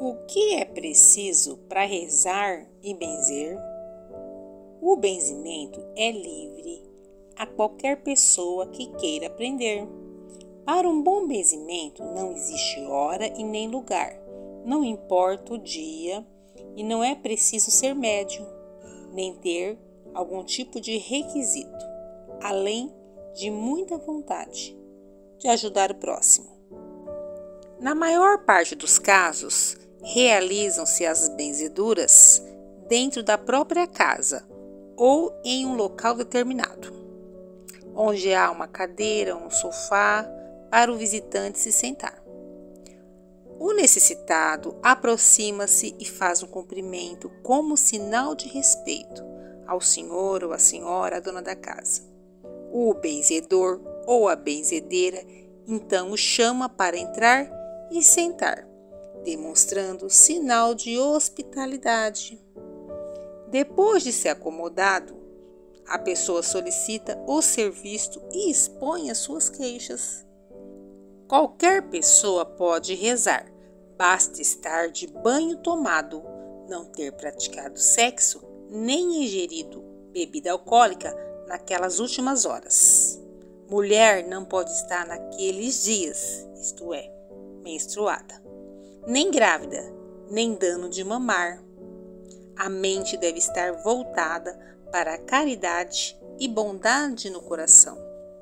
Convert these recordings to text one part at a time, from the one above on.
O que é preciso para rezar e benzer? O benzimento é livre a qualquer pessoa que queira aprender. Para um bom benzimento não existe hora e nem lugar, não importa o dia e não é preciso ser médium, nem ter algum tipo de requisito, além de muita vontade de ajudar o próximo. Na maior parte dos casos, realizam-se as benzeduras dentro da própria casa ou em um local determinado, onde há uma cadeira ou um sofá para o visitante se sentar. O necessitado aproxima-se e faz um cumprimento como sinal de respeito ao senhor ou à senhora, a dona da casa. O benzedor ou a benzedeira então o chama para entrar e sentar, demonstrando sinal de hospitalidade. Depois de ser acomodado, a pessoa solicita o ser visto e expõe as suas queixas. Qualquer pessoa pode rezar, basta estar de banho tomado, não ter praticado sexo nem ingerido bebida alcoólica naquelas últimas horas. Mulher não pode estar naqueles dias, isto é, menstruada, nem grávida, nem dando de mamar. A mente deve estar voltada para a caridade e bondade no coração.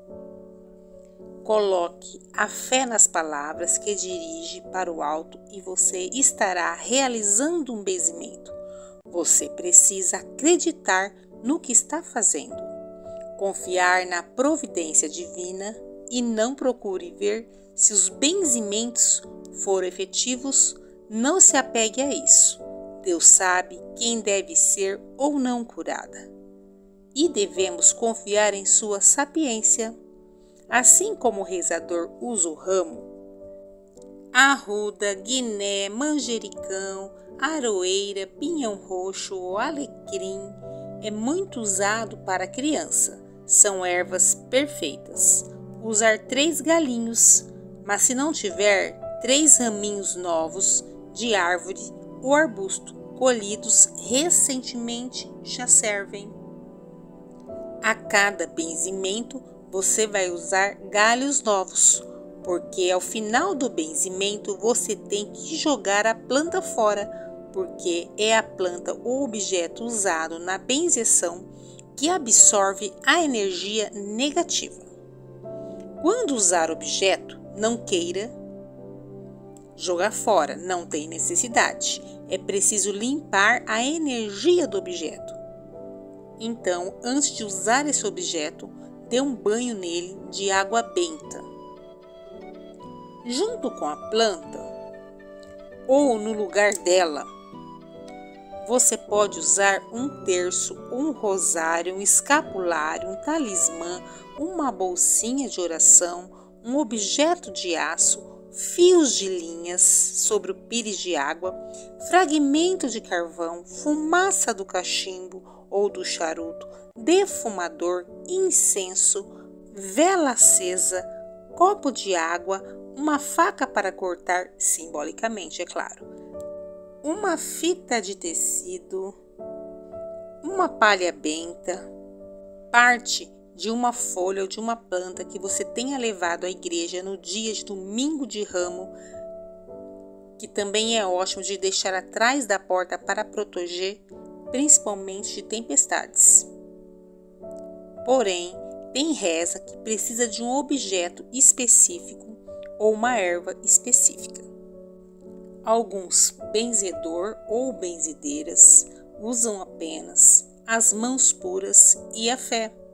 Coloque a fé nas palavras que dirige para o alto e você estará realizando um benzimento. Você precisa acreditar no que está fazendo, confiar na providência divina e não procure ver se os benzimentos foram efetivos. Não se apegue a isso. Deus sabe quem deve ser ou não curada. E devemos confiar em sua sapiência. Assim como o rezador usa o ramo, arruda, guiné, manjericão, aroeira, pinhão roxo ou alecrim é muito usado para criança. São ervas perfeitas. Usar 3 galinhos, mas se não tiver 3 raminhos novos de árvore ou arbusto colhidos recentemente já servem. A cada benzimento você vai usar galhos novos, porque ao final do benzimento você tem que jogar a planta fora, porque é a planta ou objeto usado na benzeção que absorve a energia negativa. Quando usar objeto, não queira jogar fora, não tem necessidade. É preciso limpar a energia do objeto. Então, antes de usar esse objeto, dê um banho nele de água benta. Junto com a planta, ou no lugar dela, você pode usar um terço, um rosário, um escapulário, um talismã, uma bolsinha de oração, um objeto de aço, fios de linhas sobre o pires de água, fragmento de carvão, fumaça do cachimbo ou do charuto, defumador, incenso, vela acesa, copo de água, uma faca para cortar, simbolicamente, é claro, uma fita de tecido, uma palha benta, parte de uma folha ou de uma planta que você tenha levado à igreja no dia de domingo de ramo, que também é ótimo de deixar atrás da porta para proteger, principalmente de tempestades. Porém, tem reza que precisa de um objeto específico ou uma erva específica. Alguns benzedor ou benzedeiras usam apenas as mãos puras e a fé.